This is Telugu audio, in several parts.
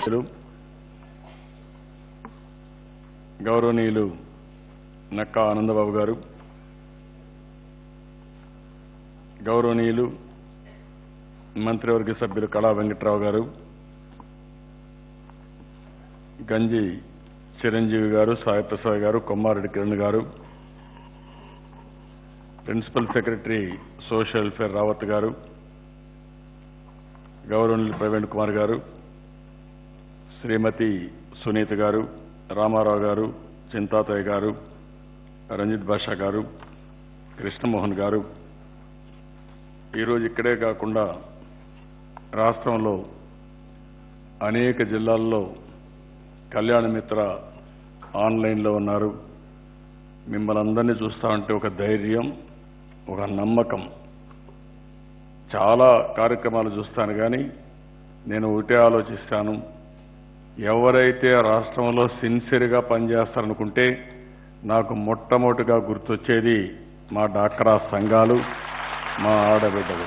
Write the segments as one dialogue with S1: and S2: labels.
S1: సభ్యులు గౌరవనీయులు నక్కా ఆనందబాబు గారు, గౌరవనీయులు మంత్రివర్గ సభ్యులు కళా వెంకట్రావు గారు, గంజి చిరంజీవి గారు, సాయిప్రసాద్ గారు, కొమ్మారెడ్డి కిరణ్ గారు, principal secretary social welfare Rawat గారు, గౌరవనీయులు ప్రవీణ్ కుమార్ గారు, శ్రీమతి సునీత గారు, రామారావు గారు, చింతాతయ్య గారు, రంజిత్ బాషా గారు, కృష్ణమోహన్ గారు, ఈరోజు ఇక్కడే కాకుండా రాష్ట్రంలో అనేక జిల్లాల్లో కళ్యాణ మిత్ర ఆన్లైన్లో ఉన్నారు. మిమ్మల్ని అందరినీ చూస్తూ ఉంటే ఒక ధైర్యం, ఒక నమ్మకం. చాలా కార్యక్రమాలు చూస్తాను కానీ నేను ఒకటే ఆలోచిస్తాను, ఎవరైతే రాష్ట్రంలో సిన్సియర్గా పనిచేస్తారనుకుంటే నాకు మొట్టమొదటిగా గుర్తొచ్చేది మా డాక్రా సంఘాలు, మా ఆడబిడ్డలు.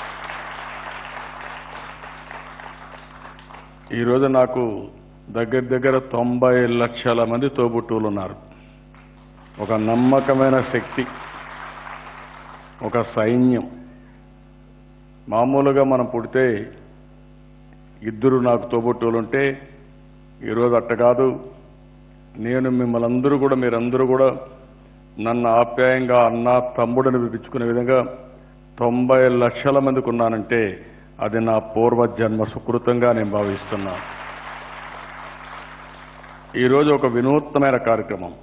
S1: ఈరోజు నాకు దగ్గర 90 లక్షల మంది తోబుట్టువులు ఉన్నారు. ఒక నమ్మకమైన శక్తి, ఒక సైన్యం. మామూలుగా మనం పుడితే ఇద్దరు నాకు తోబుట్టువులు ఉంటే ఈరోజు అట్ట కాదు. నేను మిమ్మల్ని మీరందరూ కూడా నన్ను ఆప్యాయంగా అన్న తమ్ముడని పిలుచుకునే విధంగా 90 లక్షల మందికి ఉన్నానంటే అది నా పూర్వజన్మ సుకృతంగా నేను భావిస్తున్నాను. ఈరోజు ఒక వినూత్నమైన కార్యక్రమం,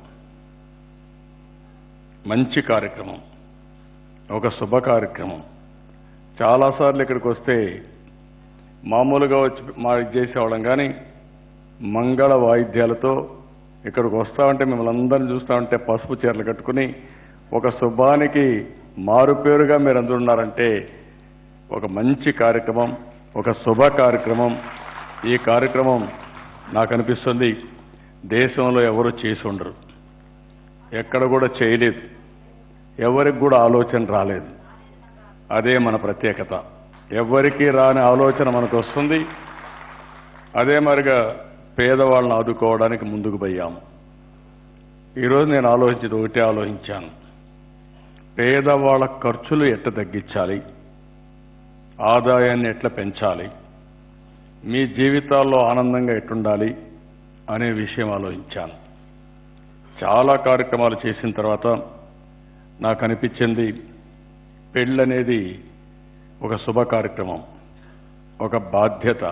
S1: మంచి కార్యక్రమం, ఒక శుభ కార్యక్రమం. చాలాసార్లు ఇక్కడికి వస్తే మామూలుగా వచ్చి మా చేసేవాళ్ళం కానీ మంగళ వాయిద్యాలతో ఇక్కడికి వస్తామంటే మిమ్మల్ని అందరినీ చూస్తూ ఉంటే పసుపు చీరలు కట్టుకుని ఒక శుభానికి మారుపేరుగా మీరు అందరూ ఉన్నారంటే ఒక మంచి కార్యక్రమం, ఒక శుభ కార్యక్రమం. ఈ కార్యక్రమం నాకు అనిపిస్తుంది దేశంలో ఎవరు చేసి ఉండరు, ఎక్కడ కూడా చేయలేదు, ఎవరికి కూడా ఆలోచన రాలేదు. అదే మన ప్రత్యేకత. ఎవరికి రాని ఆలోచన మనకు వస్తుంది. అదే మరిగా పేదవాళ్ళని ఆదుకోవడానికి ముందుకు పోయాము. ఈరోజు నేను ఒకటే ఆలోచించాను, పేదవాళ్ళ ఖర్చులు ఎట్లా తగ్గించాలి, ఆదాయాన్ని ఎట్లా పెంచాలి, మీ జీవితాల్లో ఆనందంగా ఎట్టుండాలి అనే విషయం ఆలోచించాను. చాలా కార్యక్రమాలు చేసిన తర్వాత నాకు అనిపించింది పెళ్ళనేది ఒక శుభ కార్యక్రమం, ఒక బాధ్యత.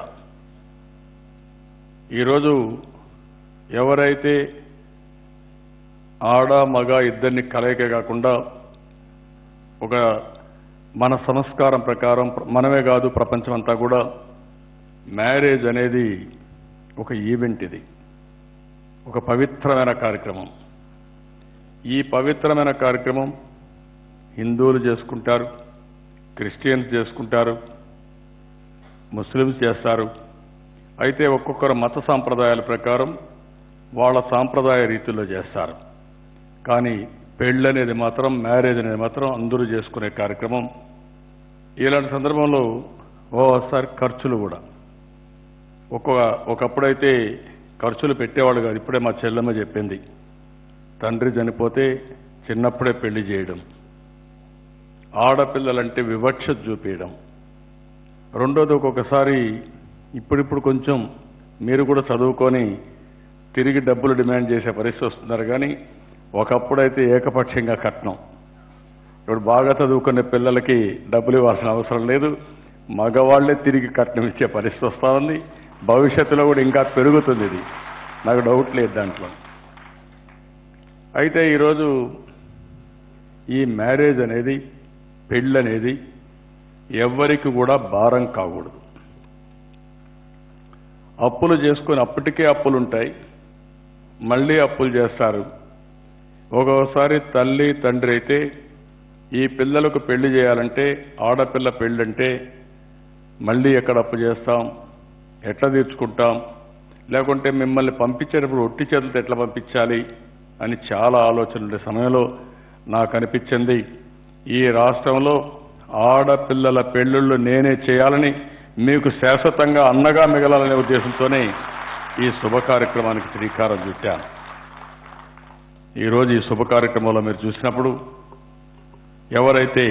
S1: ఈరోజు ఎవరైతే ఆడ మగ ఇద్దరిని కలయిక కాకుండా ఒక మన సంస్కారం ప్రకారం మనమే కాదు ప్రపంచమంతా కూడా మ్యారేజ్ అనేది ఒక ఈవెంట్, ఇది ఒక పవిత్రమైన కార్యక్రమం. ఈ పవిత్రమైన కార్యక్రమం హిందువులు చేసుకుంటారు, క్రిస్టియన్స్ చేసుకుంటారు, ముస్లిమ్స్ చేస్తారు. అయితే ఒక్కొక్కరు మత సాంప్రదాయాల ప్రకారం వాళ్ళ సాంప్రదాయ రీతిలో చేస్తారు. కానీ పెళ్ళనేది మాత్రం, మ్యారేజ్ అనేది మాత్రం అందరూ చేసుకునే కార్యక్రమం. ఇలాంటి సందర్భంలో ఓసారి ఖర్చులు కూడా ఒకప్పుడైతే ఖర్చులు పెట్టేవాళ్ళు కాదు. ఇప్పుడే మా చెల్లెమ్మ చెప్పింది, తండ్రి చనిపోతే చిన్నప్పుడే పెళ్లి చేయడం, ఆడపిల్లలంటే వివక్ష చూపించడం. రెండోది ఒక్కొక్కసారి ఇప్పుడు కొంచెం మీరు కూడా చదువుకొని తిరిగి డబ్బులు డిమాండ్ చేసే పరిస్థితి వస్తున్నారు. కానీ ఒకప్పుడైతే ఏకపక్షంగా కట్నం. ఇప్పుడు బాగా చదువుకునే పిల్లలకి డబ్బులు ఇవ్వాల్సిన అవసరం లేదు, మగవాళ్లే తిరిగి కట్నం ఇచ్చే పరిస్థితి వస్తూ ఉంది. భవిష్యత్తులో కూడా ఇంకా పెరుగుతుంది, ఇది నాకు డౌట్ లేదు దాంట్లో. అయితే ఈరోజు ఈ మ్యారేజ్ అనేది, పెళ్ళనేది ఎవ్వరికి కూడా భారం కాకూడదు. అప్పులు చేసుకొని అప్పటికే అప్పులుంటాయి, మళ్ళీ అప్పులు చేస్తారు. ఒక్కోసారి తల్లి తండ్రి అయితే ఈ పిల్లలకు పెళ్లి చేయాలంటే, ఆడపిల్ల పెళ్ళంటే మళ్ళీ ఎక్కడ అప్పు చేస్తాం, ఎట్లా తీర్చుకుంటాం, లేకుంటే మిమ్మల్ని పంపించేటప్పుడు ఒట్టి చేతులతో ఎట్లా పంపించాలి అని చాలా ఆలోచన ఉండే సమయంలో నాకు అనిపించింది, ఈ రాష్ట్రంలో ఆడపిల్లల పెళ్లిళ్ళు నేనే చేయాలని, మీకు శాశ్వతంగా అన్నగా మిగలాలనే ఉద్దేశంతోనే ఈ శుభ కార్యక్రమానికి శ్రీకారం చుట్టాను. ఈరోజు ఈ శుభ కార్యక్రమంలో మీరు చూసినప్పుడు ఎవరైతే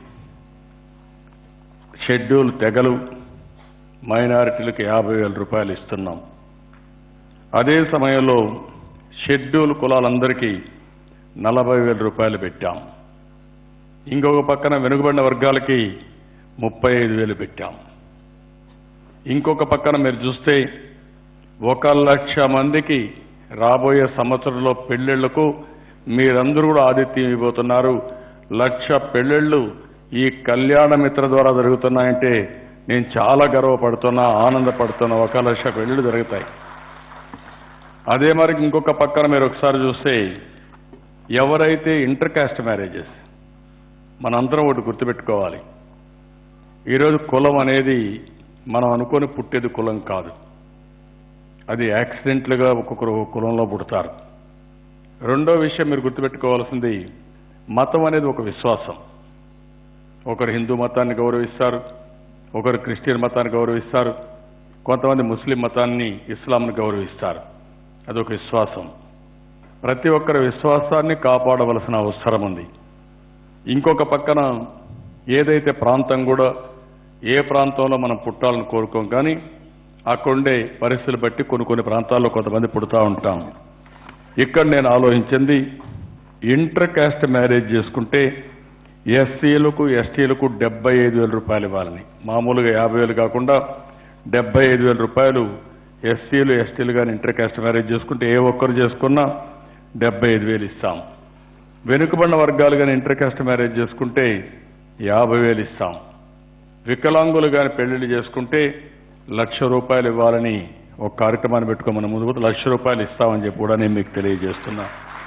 S1: షెడ్యూల్ తెగలు మైనారిటీలకు 50,000 రూపాయలు ఇస్తున్నాం, అదే సమయంలో షెడ్యూల్ కులాలందరికీ 40,000 రూపాయలు పెట్టాం. ఇంకొక పక్కన వెనుకబడిన వర్గాలకి 35,000 పెట్టాం. ఇంకొక పక్కన మీరు చూస్తే 1,00,000 మందికి రాబోయే సంవత్సరంలో పెళ్లిళ్లకు మీరందరూ కూడా ఆతిథ్యం ఇవ్వబోతున్నారు. 1,00,000 పెళ్లిళ్లు ఈ కళ్యాణ మిత్ర ద్వారా జరుగుతున్నాయంటే నేను చాలా గర్వపడుతున్నా, ఆనందపడుతున్నా. 1,00,000 పెళ్లిళ్లు జరుగుతాయి. అదే మరి ఇంకొక పక్కన మీరు ఒకసారి చూస్తే ఎవరైతే ఇంటర్ కాస్ట్ మ్యారేజెస్, మనందరం ఒకటి గుర్తుపెట్టుకోవాలి, ఈరోజు కులం అనేది మనం అనుకొని పుట్టేది కులం కాదు. అది యాక్సిడెంట్లుగా ఒక్కొక్కరు కులంలో పుడతారు. రెండో విషయం మీరు గుర్తుపెట్టుకోవాల్సింది, మతం అనేది ఒక విశ్వాసం. ఒకరు హిందూ మతాన్ని గౌరవిస్తారు, ఒకరు క్రిస్టియన్ మతాన్ని గౌరవిస్తారు, కొంతమంది ముస్లిం మతాన్ని, ఇస్లాంని గౌరవిస్తారు. అదొక విశ్వాసం. ప్రతి ఒక్కరి విశ్వాసాన్ని కాపాడవలసిన అవసరం ఉంది. ఇంకొక పక్కన ఏదైతే ప్రాంతం కూడా, ఏ ప్రాంతంలో మనం పుట్టాలని కోరుకోం, కానీ అక్కడుండే పరిస్థితులు బట్టి కొన్ని ప్రాంతాల్లో కొంతమంది పుడతా ఉంటాం. ఇక్కడ నేను ఆలోచించింది, ఇంటర్ కాస్ట్ మ్యారేజ్ చేసుకుంటే ఎస్సీలకు ఎస్టీలకు 75,000 రూపాయలు ఇవ్వాలని. మామూలుగా 50,000 కాకుండా 75,000 రూపాయలు ఎస్సీలు ఎస్టీలు కానీ ఇంటర్ కాస్ట్ మ్యారేజ్ చేసుకుంటే ఏ ఒక్కరు చేసుకున్నా 75,000 ఇస్తాం. వెనుకబడిన వర్గాలు కానీ ఇంటర్ కాస్ట్ మ్యారేజ్ చేసుకుంటే 50,000 ఇస్తాం. వికలాంగులు కానీ పెళ్లిళ్ళు చేసుకుంటే 1,00,000 రూపాయలు ఇవ్వాలని ఒక కార్యక్రమాన్ని పెట్టుకోమని ముందు 1,00,000 రూపాయలు ఇస్తామని చెప్పి కూడా నేను మీకు తెలియజేస్తున్నా.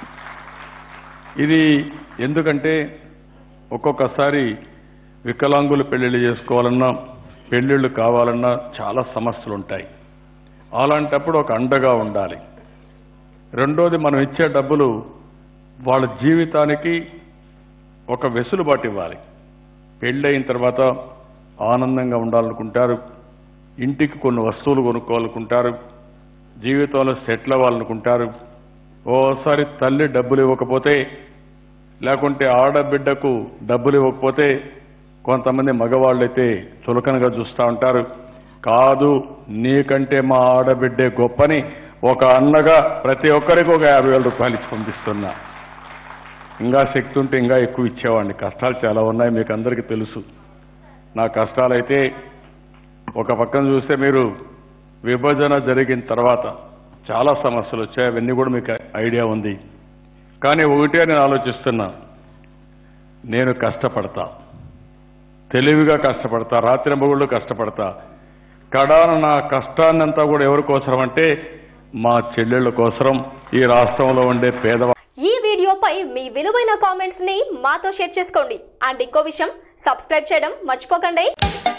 S1: ఇది ఎందుకంటే ఒక్కొక్కసారి వికలాంగులు పెళ్లిళ్ళు చేసుకోవాలన్నా, పెళ్లిళ్ళు కావాలన్నా చాలా సమస్యలు ఉంటాయి. అలాంటప్పుడు ఒక అండగా ఉండాలి. రెండోది, మనం ఇచ్చే డబ్బులు వాళ్ళ జీవితానికి ఒక వెసులుబాటు ఇవ్వాలి. పెళ్ళయిన తర్వాత ఆనందంగా ఉండాలనుకుంటారు, ఇంటికి కొన్ని వస్తువులు కొనుక్కోవాలనుకుంటారు, జీవితంలో సెటిల్ అవ్వాలనుకుంటారు. ఓసారి తల్లి డబ్బులు ఇవ్వకపోతే, లేకుంటే ఆడబిడ్డకు డబ్బులు ఇవ్వకపోతే కొంతమంది మగవాళ్ళైతే చులకనగా చూస్తూ ఉంటారు. కాదు, నీకంటే మా ఆడబిడ్డే గొప్పని ఒక అన్నగా ప్రతి ఒక్కరికి ఒక 50,000 రూపాయలు ఇచ్చి పంపిస్తున్నా. ఇంకా శక్తి ఉంటే ఇంకా ఎక్కువ ఇచ్చేవాడిని. కష్టాలు చాలా ఉన్నాయి, మీకు అందరికీ తెలుసు. నా కష్టాలైతే ఒక పక్కన చూస్తే, మీరు విభజన జరిగిన తర్వాత చాలా సమస్యలు వచ్చాయి, అవన్నీ కూడా మీకు ఐడియా ఉంది. కానీ ఒకటే నేను ఆలోచిస్తున్నా, నేను కష్టపడతా, తెలివిగా కష్టపడతా, రాత్రింబగుళ్ళు కష్టపడతా. కడాన నా కష్టాన్నంతా కూడా ఎవరి కోసరం అంటే మా చెల్లెళ్ళ కోసరం, ఈ రాష్ట్రంలో ఉండే పేదవాళ్ళు.
S2: ఈ వీడియోపై మీ విలువైన కామెంట్స్ ని మాతో షేర్ చేసుకోండి. అండ్ ఇంకో విషయం, సబ్స్క్రైబ్ చేయడం మర్చిపోకండి.